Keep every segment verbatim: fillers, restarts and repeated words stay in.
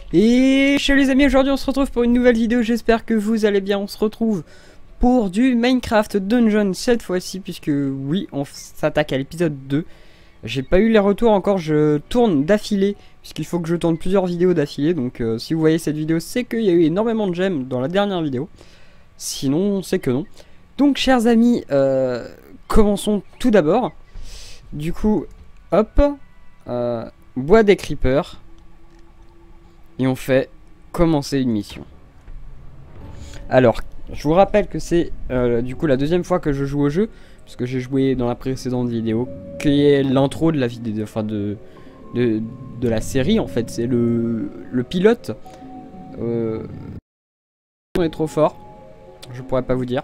Et chez les amis, aujourd'hui on se retrouve pour une nouvelle vidéo, j'espère que vous allez bien. On se retrouve pour du Minecraft Dungeon cette fois-ci, puisque oui, on s'attaque à l'épisode deux. J'ai pas eu les retours encore, je tourne d'affilée, puisqu'il faut que je tourne plusieurs vidéos d'affilée. Donc euh, si vous voyez cette vidéo, c'est qu'il y a eu énormément de j'aime dans la dernière vidéo. Sinon, c'est que non. Donc chers amis, euh, commençons tout d'abord. Du coup, hop, euh, bois des creepers. Et on fait commencer une mission. Alors, je vous rappelle que c'est euh, du coup la deuxième fois que je joue au jeu, parce que j'ai joué dans la précédente vidéo, qui est l'intro de la vidéo, enfin de, de de la série en fait. C'est le le pilote. Euh, on est trop fort, je pourrais pas vous dire.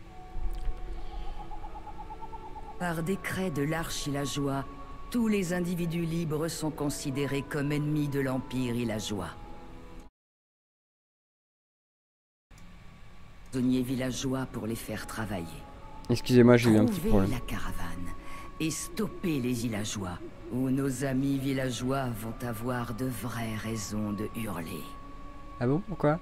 Par décret de l'archilageois, tous les individus libres sont considérés comme ennemis de l'Empire villageois. Prisonniers villageois pour les faire travailler. Excusez-moi, j'ai eu un petit Trouvez problème. la caravane et stoppez les villageois, ou nos amis villageois vont avoir de vraies raisons de hurler. Ah bon, pourquoi?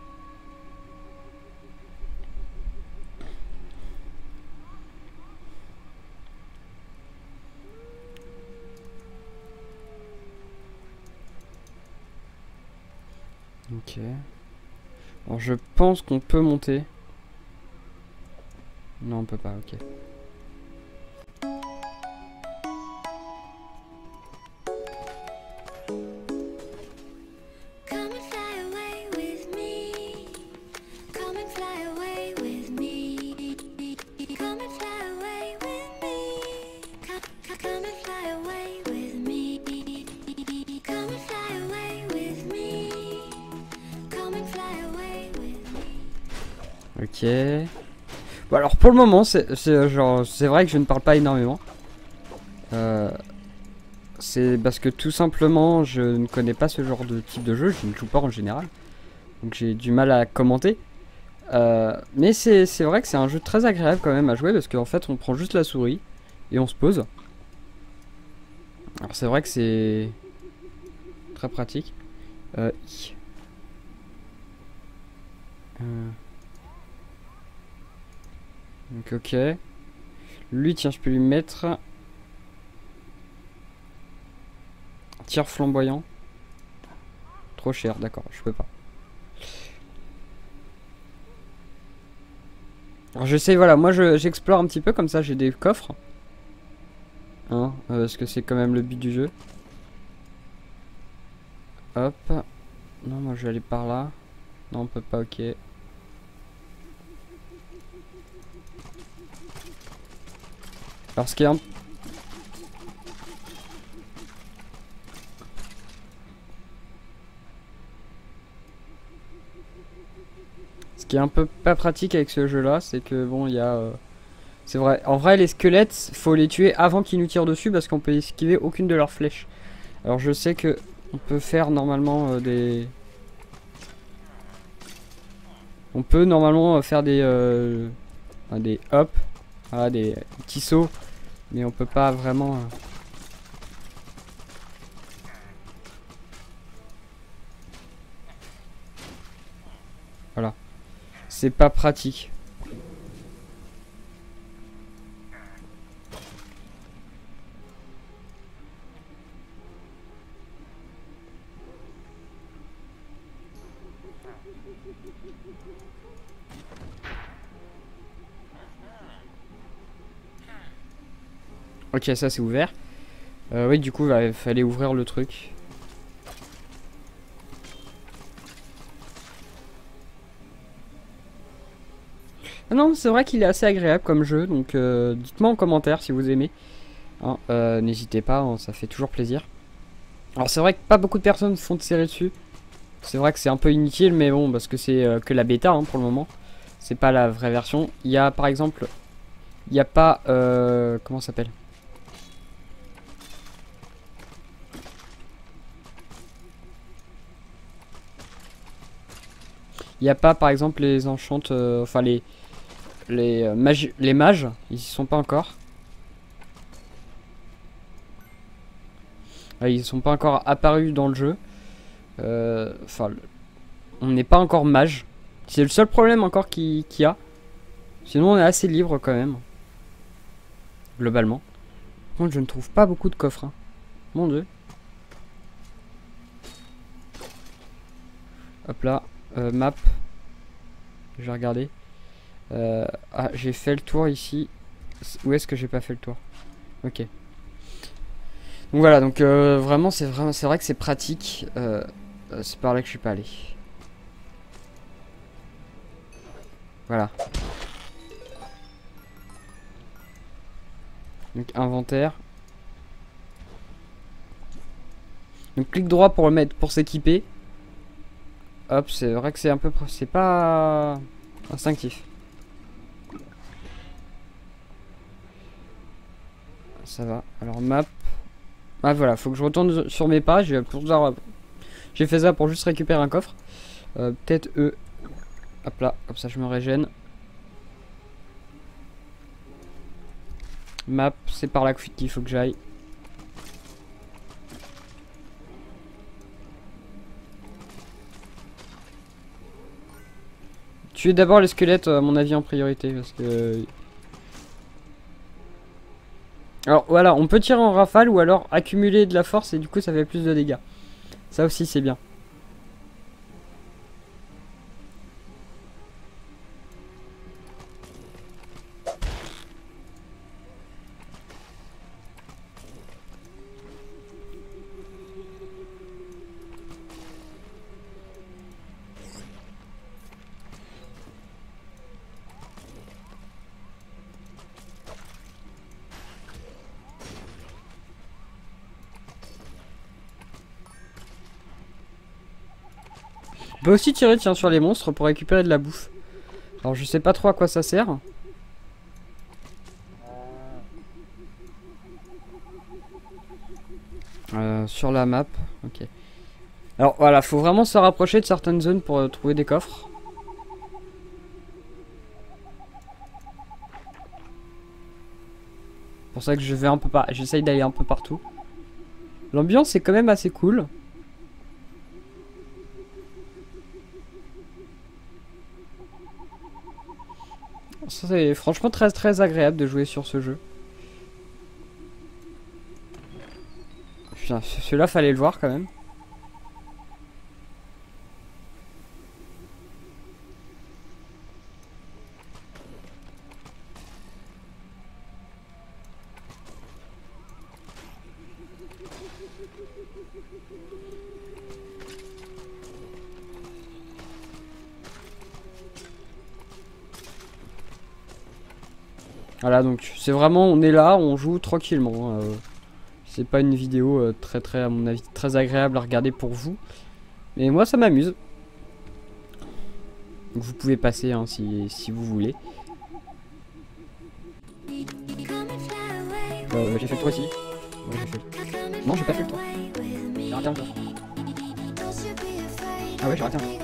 Ok. Alors je pense qu'on peut monter. Non, on peut pas, ok. Ok. Bon alors pour le moment c'est genre c'est vrai que je ne parle pas énormément. Euh, c'est parce que tout simplement je ne connais pas ce genre de type de jeu, je ne joue pas en général. Donc j'ai du mal à commenter. Euh, mais c'est vrai que c'est un jeu très agréable quand même à jouer parce qu'en fait on prend juste la souris et on se pose. Alors c'est vrai que c'est très pratique. Euh, euh. Donc ok. Lui tiens je peux lui mettre tir flamboyant. Trop cher, d'accord, je peux pas. Alors je sais, voilà, moi j'explore un petit peu comme ça, j'ai des coffres. Hein, euh, parce que c'est quand même le but du jeu. Hop. Non, moi je vais aller par là. Non, on peut pas, ok. Alors ce qui est un... Ce qui est un peu pas pratique avec ce jeu là, c'est que bon, il y a... Euh... C'est vrai, en vrai les squelettes, faut les tuer avant qu'ils nous tirent dessus parce qu'on peut esquiver aucune de leurs flèches. Alors je sais que on peut faire normalement euh, des... On peut normalement faire des... Euh... Enfin, des hop, voilà, des petits sauts. Mais on peut pas vraiment... Euh... Voilà. C'est pas pratique. Ok, ça c'est ouvert. Euh, oui, du coup, il bah, fallait ouvrir le truc. Ah non, c'est vrai qu'il est assez agréable comme jeu, donc euh, dites-moi en commentaire si vous aimez. Hein, euh, n'hésitez pas, hein, ça fait toujours plaisir. Alors c'est vrai que pas beaucoup de personnes font de série dessus. C'est vrai que c'est un peu inutile, mais bon, parce que c'est euh, que la bêta hein, pour le moment. C'est pas la vraie version. Il y a par exemple, il n'y a pas... Euh, comment ça s'appelle ? Il n'y a pas par exemple les enchantes, euh, enfin les les, euh, magi les mages, ils y sont pas encore. Euh, ils sont pas encore apparus dans le jeu. Euh, enfin, on n'est pas encore mage. C'est le seul problème encore qu'il qu'il y a. Sinon, on est assez libre quand même. Globalement. Par contre, je ne trouve pas beaucoup de coffres. Hein. Mon dieu. Hop là. Euh, map. Je vais regarder. Euh, ah, j'ai fait le tour ici. Où est-ce que j'ai pas fait le tour? Ok. Donc voilà, donc euh, vraiment, c'est vraiment, c'est vrai que c'est pratique. Euh, euh, c'est par là que je suis pas allé. Voilà. Donc inventaire. Donc clic droit pour le mettre, pour s'équiper. Hop, c'est vrai que c'est un peu, c'est pas instinctif. Ça va. Alors map. Ah voilà, faut que je retourne sur mes pages. J'ai fait ça pour juste récupérer un coffre. Euh, Peut-être E. Hop là, comme ça je me régène. Map, c'est par là qu'il faut que j'aille. Tuer d'abord les squelettes, à mon avis, en priorité, parce que... Alors voilà, on peut tirer en rafale ou alors accumuler de la force et du coup ça fait plus de dégâts. Ça aussi c'est bien. On peut aussi tirer tiens, sur les monstres pour récupérer de la bouffe. Alors je sais pas trop à quoi ça sert. Euh, sur la map, ok. Alors voilà, faut vraiment se rapprocher de certaines zones pour euh, trouver des coffres. C'est pour ça que je vais un peu par... j'essaye d'aller un peu partout. L'ambiance est quand même assez cool. C'est franchement très très agréable de jouer sur ce jeu. Putain, celui-là fallait le voir quand même. Voilà, donc c'est vraiment, on est là, on joue tranquillement. Hein, euh, c'est pas une vidéo euh, très très, à mon avis, très agréable à regarder pour vous. Mais moi ça m'amuse. Donc vous pouvez passer hein, si, si vous voulez. Euh, j'ai fait le tour ici. Ouais, j'ai fait... Non, j'ai pas fait le tour. J'ai raté un tour. Ah ouais, j'ai raté un tour.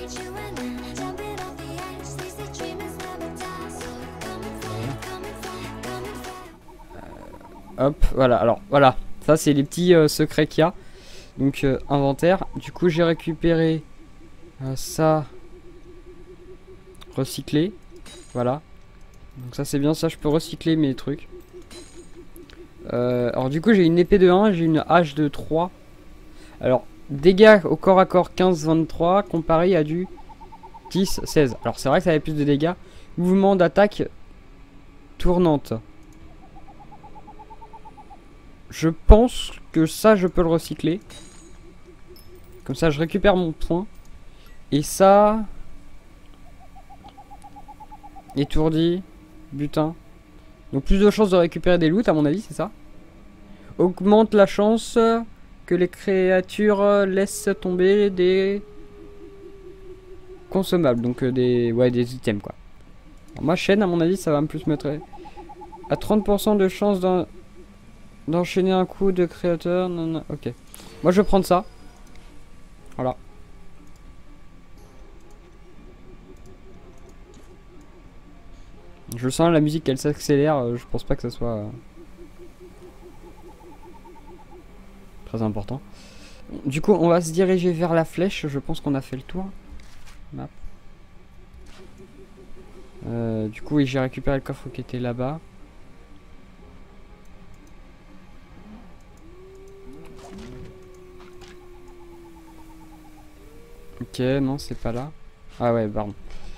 Hop, voilà, alors voilà, ça c'est les petits euh, secrets qu'il y a. Donc euh, inventaire, du coup j'ai récupéré euh, ça, recycler, voilà. Donc ça c'est bien, ça je peux recycler mes trucs. Euh, alors du coup j'ai une épée de un, j'ai une hache de trois. Alors dégâts au corps à corps quinze vingt-trois comparé à du dix seize. Alors c'est vrai que ça avait plus de dégâts. Mouvement d'attaque tournante. Je pense que ça je peux le recycler. Comme ça je récupère mon point. Et ça... Étourdi. Butin. Donc plus de chances de récupérer des loots à mon avis, c'est ça. Augmente la chance que les créatures laissent tomber des consommables. Donc euh, des, ouais, des items quoi. Alors, ma chaîne à mon avis ça va me plus mettre à trente pour cent de chance d'un... d'enchaîner un coup de créateur. Non, non, ok. Moi je vais prendre ça. Voilà. Je sens la musique elle s'accélère. Je pense pas que ça soit euh, très important. Du coup, on va se diriger vers la flèche. Je pense qu'on a fait le tour. Map. Euh, du coup, oui, j'ai récupéré le coffre qui était là-bas. Ok, non, c'est pas là. Ah ouais, pardon.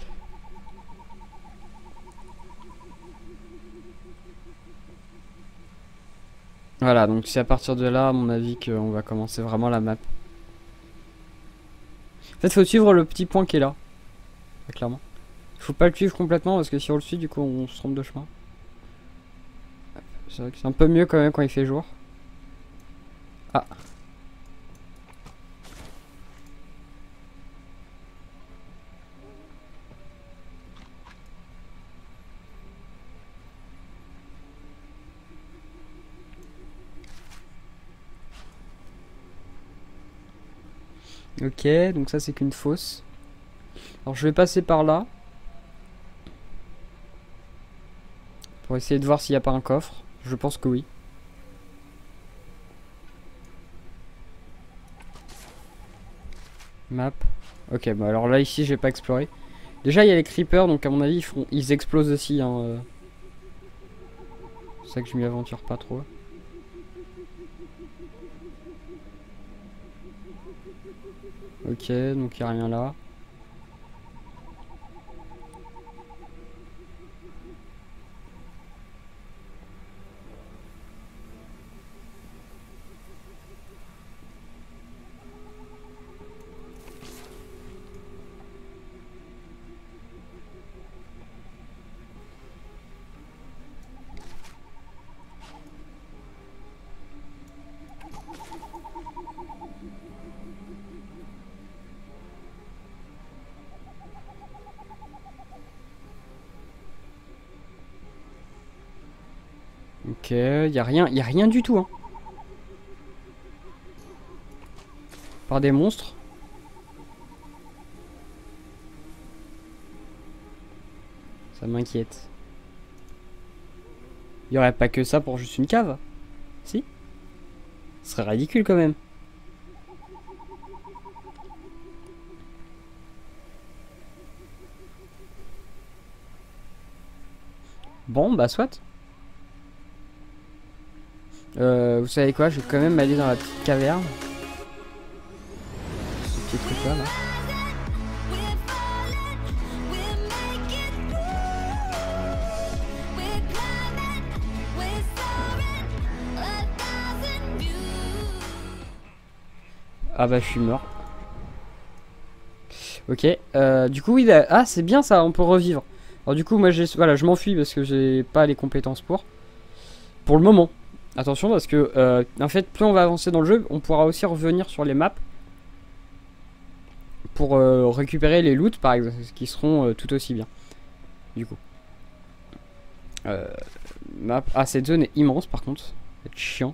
Voilà, donc c'est à partir de là, à mon avis, qu'on va commencer vraiment la map. En fait, faut suivre le petit point qui est là. Clairement. Faut pas le suivre complètement parce que si on le suit, du coup, on se trompe de chemin. C'est vrai que c'est un peu mieux quand même quand il fait jour. Ah. Ok, donc ça c'est qu'une fosse. Alors je vais passer par là. Pour essayer de voir s'il n'y a pas un coffre. Je pense que oui. Map. Ok, bah alors là ici j'ai pas exploré. Déjà il y a les creepers, donc à mon avis ils, feront, ils explosent aussi. Hein, euh. C'est ça que je m'y aventure pas trop. Ok, donc il n'y a rien là. Ok, il y a rien, y a rien du tout. Hein. Par des monstres. Ça m'inquiète. Il y aurait pas que ça pour juste une cave? Si? Ce serait ridicule quand même. Bon, bah soit. Euh, vous savez quoi, je vais quand même aller dans la petite caverne. Ce petit truc là, là. Ah bah je suis mort. Ok, euh, du coup oui, là, ah c'est bien ça, on peut revivre. Alors du coup moi j'ai, voilà, je m'enfuis parce que j'ai pas les compétences pour. Pour le moment. Attention parce que euh, en fait plus on va avancer dans le jeu, on pourra aussi revenir sur les maps. Pour euh, récupérer les loots par exemple, qui seront euh, tout aussi bien. Du coup. Euh, map. Ah cette zone est immense par contre. C'est chiant.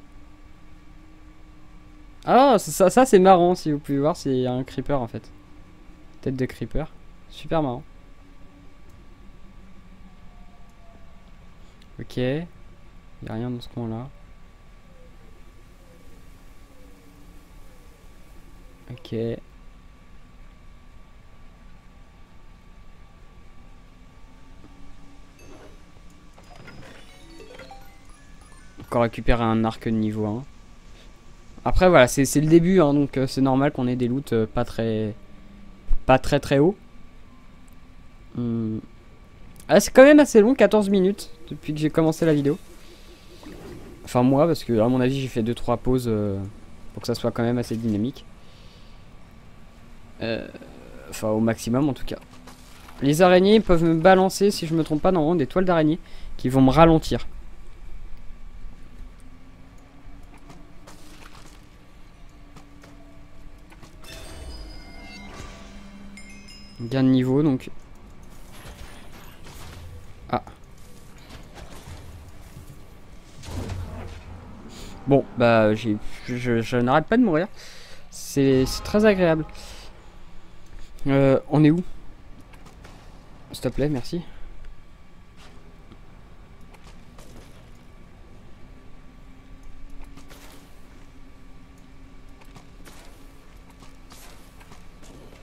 Ah ça, ça c'est marrant si vous pouvez voir, c'est un creeper en fait. Tête de creeper. Super marrant. Ok. Il n'y a rien dans ce coin là. Ok. Encore récupérer un arc de niveau un. Après voilà, c'est le début, hein, donc euh, c'est normal qu'on ait des loots euh, pas très pas très très haut. Hum. Ah, c'est quand même assez long, quatorze minutes depuis que j'ai commencé la vidéo. Enfin moi, parce que à mon avis j'ai fait deux trois pauses euh, pour que ça soit quand même assez dynamique. Euh, enfin au maximum en tout cas. Les araignées peuvent me balancer, si je me trompe pas, normalement des toiles d'araignée qui vont me ralentir. Gain de niveau donc. Ah. Bon, bah j'ai, je, je n'arrête pas de mourir. C'est très agréable. Euh, on est où? S'il te plaît, merci.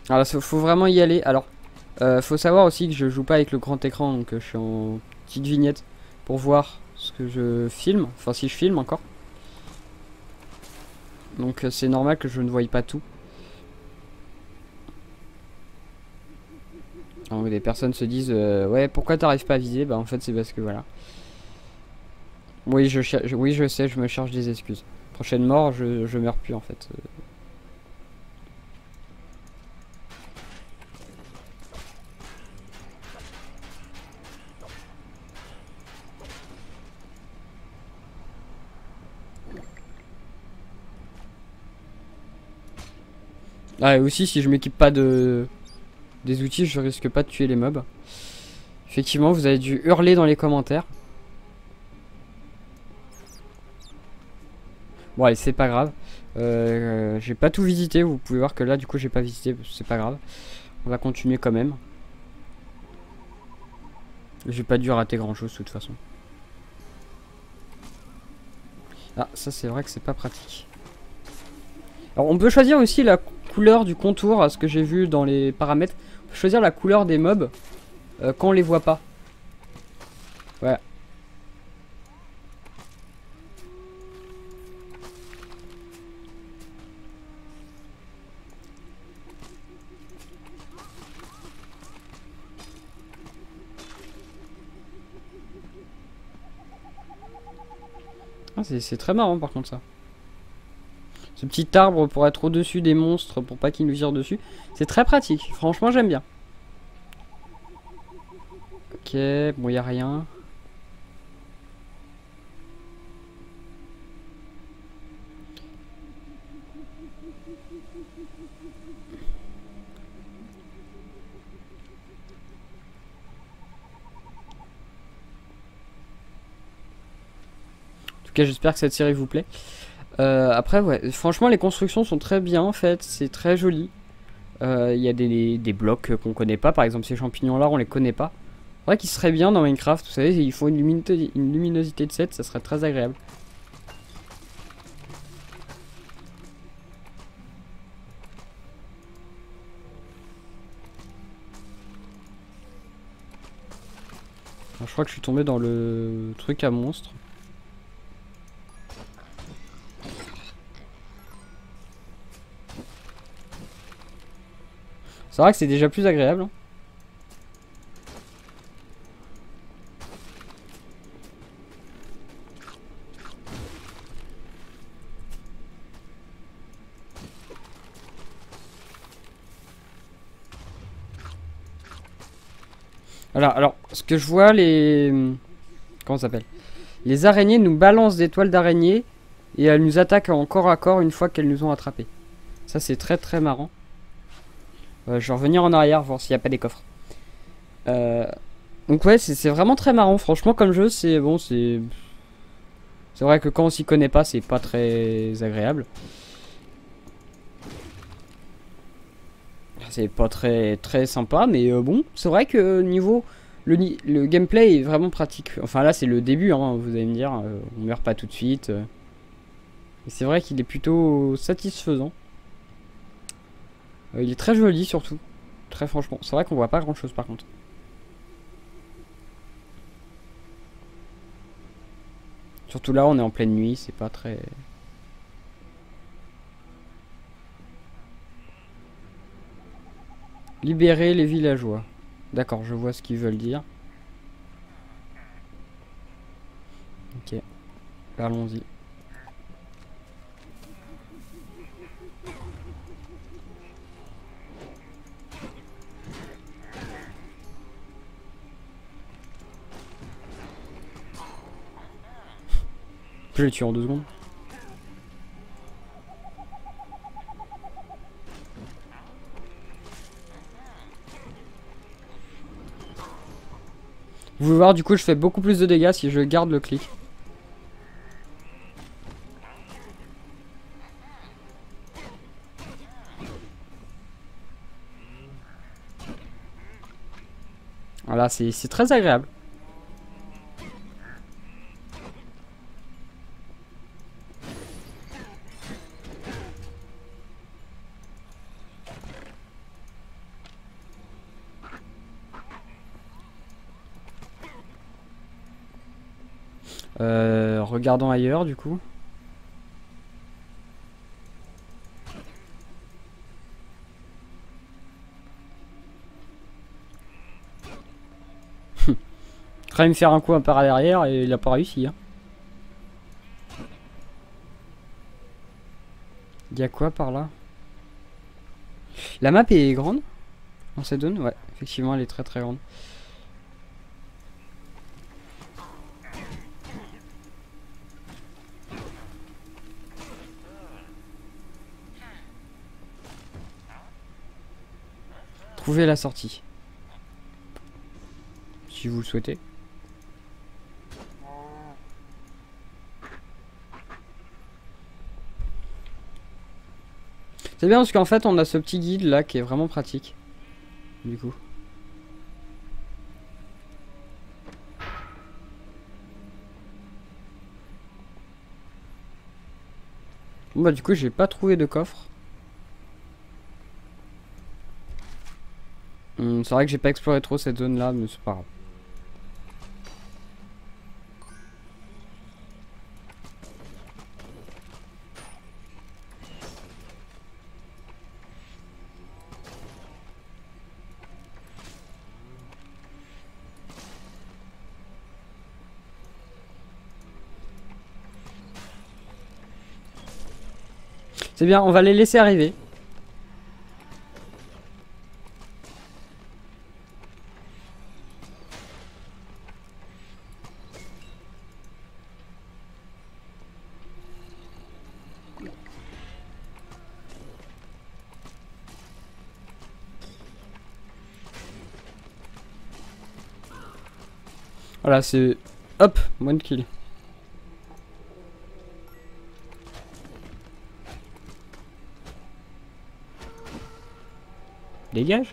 Alors faut, faut vraiment y aller. Alors euh, faut savoir aussi que je joue pas avec le grand écran, donc euh, je suis en petite vignette pour voir ce que je filme, enfin si je filme encore. Donc euh, c'est normal que je ne voie pas tout. Alors, des personnes se disent euh, ouais, pourquoi t'arrives pas à viser? Bah en fait c'est parce que voilà. Oui je, je, oui je sais, je me cherche des excuses. Prochaine mort, je, je meurs plus en fait. Ah et aussi si je m'équipe pas de des outils, je risque pas de tuer les mobs. Effectivement, vous avez dû hurler dans les commentaires. Bon allez, c'est pas grave. Euh, j'ai pas tout visité, vous pouvez voir que là du coup j'ai pas visité, c'est pas grave. On va continuer quand même. J'ai pas dû rater grand chose de toute façon. Ah, ça c'est vrai que c'est pas pratique. Alors on peut choisir aussi la couleur du contour, à ce que j'ai vu dans les paramètres. On peut choisir la couleur des mobs euh, quand on les voit pas. Ouais. Ah, c'est très marrant par contre ça. Ce petit arbre pour être au-dessus des monstres, pour pas qu'ils nous virent dessus. C'est très pratique, franchement j'aime bien. Ok, bon y a rien. En tout cas j'espère que cette série vous plaît. Euh, après ouais, franchement les constructions sont très bien faites, c'est très joli. Il euh, y a des, des blocs qu'on connaît pas, par exemple ces champignons là on les connaît pas. C'est vrai qu'ils seraient bien dans Minecraft, vous savez, il faut une luminosité, une luminosité de sept, ça serait très agréable. Alors, je crois que je suis tombé dans le truc à monstre. C'est vrai que c'est déjà plus agréable. Hein. Voilà, alors, ce que je vois, les... Comment ça s'appelle? Les araignées nous balancent des toiles d'araignée et elles nous attaquent en corps à corps une fois qu'elles nous ont attrapés. Ça, c'est très très marrant. Euh, je vais revenir en arrière, voir s'il n'y a pas des coffres. Euh... Donc ouais, c'est vraiment très marrant. Franchement, comme jeu, c'est bon, c'est... C'est vrai que quand on s'y connaît pas, c'est pas très agréable. C'est pas très très sympa, mais euh, bon, c'est vrai que niveau le, le gameplay est vraiment pratique. Enfin là, c'est le début, hein, vous allez me dire, euh, on meurt pas tout de suite. Euh. Et c'est vrai qu'il est plutôt satisfaisant. Euh, il est très joli surtout, très franchement. C'est vrai qu'on voit pas grand chose par contre. Surtout là, on est en pleine nuit, c'est pas très... Libérer les villageois. D'accord, je vois ce qu'ils veulent dire. Ok, allons-y. Je le tue en deux secondes. Vous pouvez voir, du coup, je fais beaucoup plus de dégâts si je garde le clic. Voilà, c'est très agréable. Euh, regardons ailleurs du coup. Il va me faire un coup un par derrière et il a pas réussi. Hein. Il y a quoi par là? La map est grande dans cette zone? Ouais, effectivement elle est très très grande. Trouvez la sortie. Si vous le souhaitez. C'est bien parce qu'en fait on a ce petit guide là qui est vraiment pratique. Du coup. Bon bah du coup j'ai pas trouvé de coffre. Hum, c'est vrai que j'ai pas exploré trop cette zone là mais c'est pas grave. C'est bien, on va les laisser arriver. Voilà, c'est... Hop, one kill. Dégage.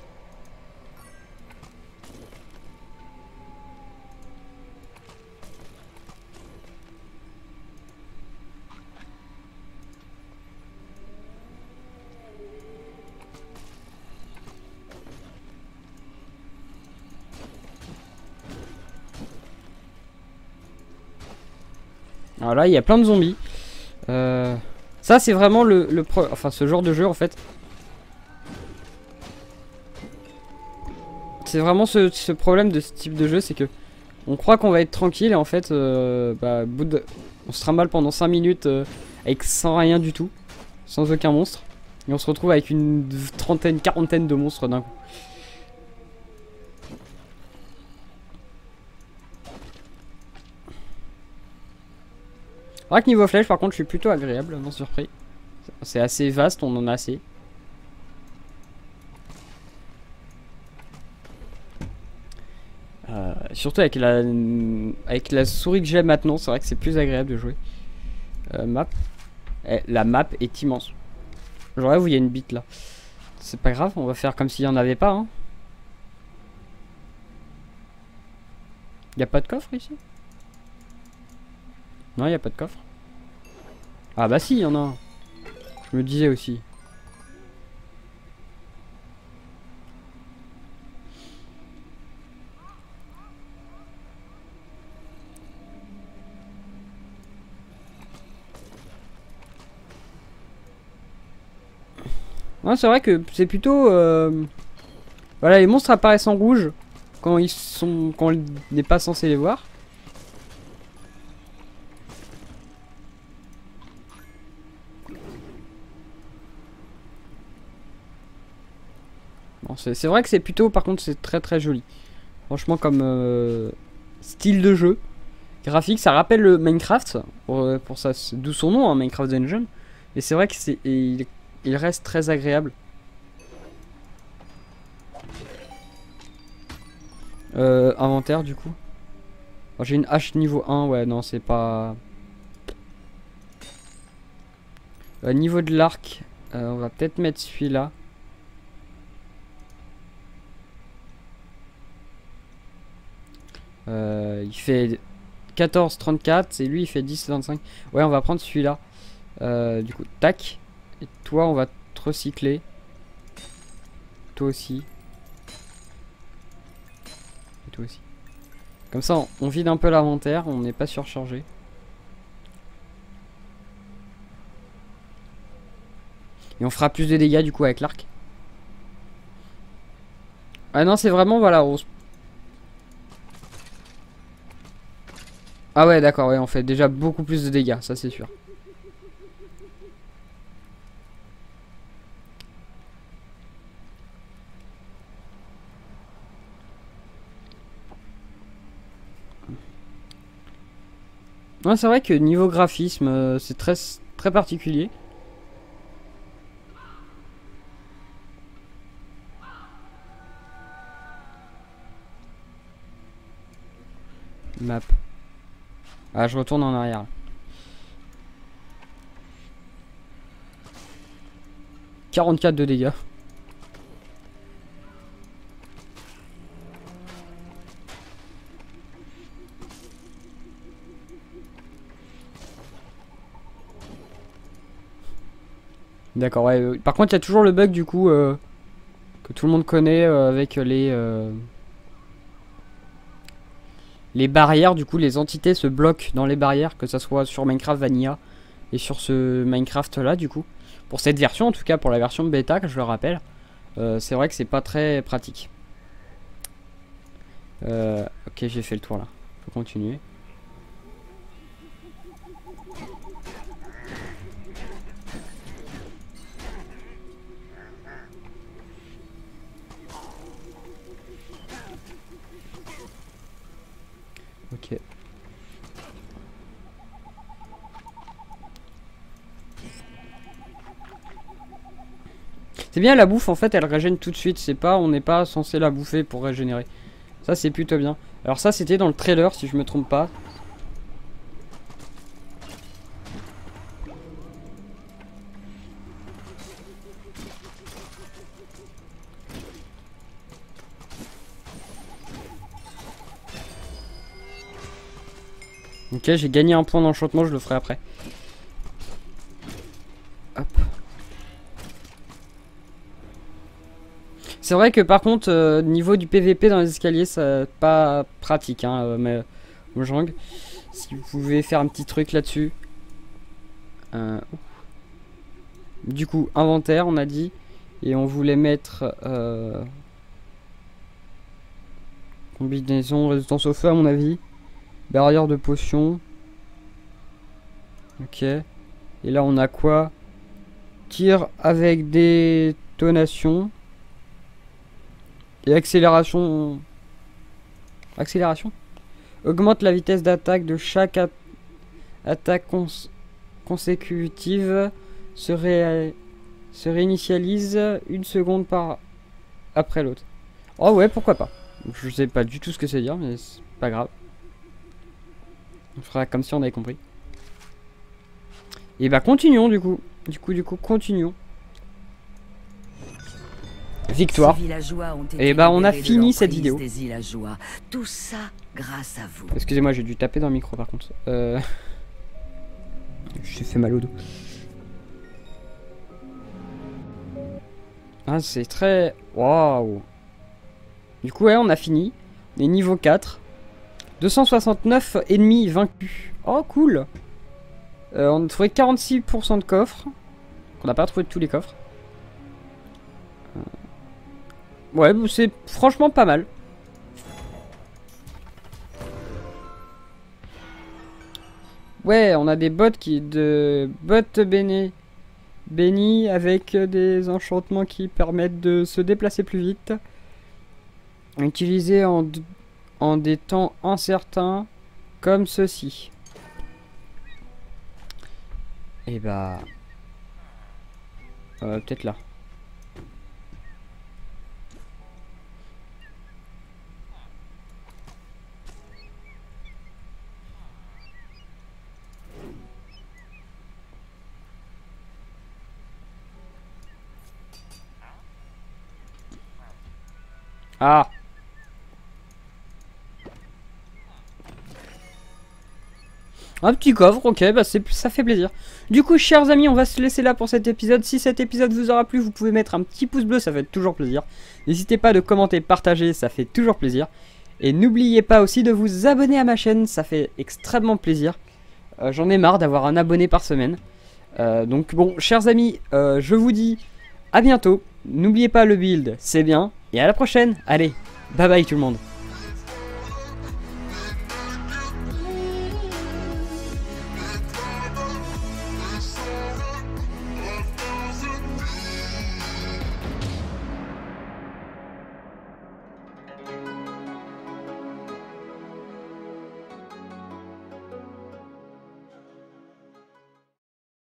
Alors là, il y a plein de zombies. Euh... Ça, c'est vraiment le, le pro... Enfin, ce genre de jeu, en fait. C'est vraiment ce, ce problème de ce type de jeu, c'est que on croit qu'on va être tranquille et en fait, euh, bah, bout de... on se trimballe pendant cinq minutes euh, avec sans rien du tout, sans aucun monstre. Et on se retrouve avec une trentaine, quarantaine de monstres d'un coup. C'est vrai que niveau flèche, par contre, je suis plutôt agréablement surpris. C'est assez vaste, on en a assez. Euh, surtout avec la, avec la souris que j'ai maintenant, c'est vrai que c'est plus agréable de jouer. Euh, map. Eh, la map est immense. Genre là où il y a une bite là. C'est pas grave, on va faire comme s'il n'y en avait pas. Hein. Il n'y a pas de coffre ici? Non, il n'y a pas de coffre. Ah bah si, il y en a un. Je me disais aussi. Ouais, c'est vrai que c'est plutôt... Euh... Voilà, les monstres apparaissent en rouge quand ils sont, quand on n'est pas censé les voir. Bon, c'est vrai que c'est plutôt, par contre, c'est très très joli. Franchement, comme euh, style de jeu, graphique, ça rappelle le Minecraft, pour, pour ça, d'où son nom, hein, Minecraft Dungeon. Et c'est vrai que c'est, il, il reste très agréable. Euh, inventaire du coup. Oh, j'ai une hache niveau un, ouais, non, c'est pas... Euh, niveau de l'arc, euh, on va peut-être mettre celui-là. Euh, il fait quatorze trente-quatre et lui il fait dix vingt-cinq. Ouais, on va prendre celui-là. Euh, du coup, tac. Et toi, on va te recycler. Toi aussi. Et toi aussi. Comme ça, on, on vide un peu l'inventaire, on n'est pas surchargé. Et on fera plus de dégâts du coup avec l'arc. Ah non, c'est vraiment, voilà. On... Ah ouais, d'accord, ouais, on fait déjà beaucoup plus de dégâts, ça c'est sûr. Ouais, c'est vrai que niveau graphisme, euh, c'est très, très particulier. Map. Ah, je retourne en arrière. quarante-quatre de dégâts. D'accord, ouais. Euh, par contre, il y a toujours le bug du coup euh, que tout le monde connaît euh, avec les euh, les barrières. Du coup, les entités se bloquent dans les barrières, que ça soit sur Minecraft Vanilla et sur ce Minecraft là. Du coup, pour cette version, en tout cas pour la version bêta, que je le rappelle, euh, c'est vrai que c'est pas très pratique. Euh, ok, j'ai fait le tour là. Faut continuer. Ok. C'est bien, la bouffe en fait elle régène tout de suite. C'est pas, on n'est pas censé la bouffer pour régénérer. Ça c'est plutôt bien. Alors ça c'était dans le trailer si je me trompe pas. Ok, j'ai gagné un point d'enchantement, je le ferai après. Hop. C'est vrai que par contre, euh, niveau du P V P dans les escaliers, c'est pas pratique, hein, euh, mais Mojang, si vous pouvez faire un petit truc là-dessus. Euh, du coup, inventaire, on a dit, et on voulait mettre euh, combinaison, résistance au feu à mon avis, barrière de potion. Ok. Et là, on a quoi? Tir avec détonation. Et accélération. Accélération. Augmente la vitesse d'attaque de chaque a attaque cons consécutive. Se, ré se réinitialise une seconde par après l'autre. Oh ouais, pourquoi pas. Je sais pas du tout ce que ça veut dire, mais c'est pas grave. On fera comme si on avait compris. Et bah continuons du coup. Du coup, du coup, continuons. Victoire. Et bah on a fini cette vidéo. Tout ça grâce à vous. Excusez-moi, j'ai dû taper dans le micro par contre. Euh... J'ai fait mal au dos. Ah, c'est très... Waouh. Du coup, ouais, on a fini. Et niveau quatre. deux cent soixante-neuf ennemis vaincus. Oh, cool. Euh, on a trouvé quarante-six pour cent de coffres. On n'a pas trouvé tous les coffres. Euh... Ouais, c'est franchement pas mal. Ouais, on a des bots qui... de bots bénis. Bénis avec des enchantements qui permettent de se déplacer plus vite. Utilisés en, en des temps incertains comme ceci. Et bah... Euh, peut-être là. Ah! Un petit coffre, ok, bah c'est, ça fait plaisir. Du coup, chers amis, on va se laisser là pour cet épisode. Si cet épisode vous aura plu, vous pouvez mettre un petit pouce bleu, ça fait toujours plaisir. N'hésitez pas de commenter, partager, ça fait toujours plaisir. Et n'oubliez pas aussi de vous abonner à ma chaîne, ça fait extrêmement plaisir. Euh, J'en ai marre d'avoir un abonné par semaine. Euh, donc bon, chers amis, euh, je vous dis à bientôt. N'oubliez pas le build, c'est bien. Et à la prochaine. Allez, bye bye tout le monde.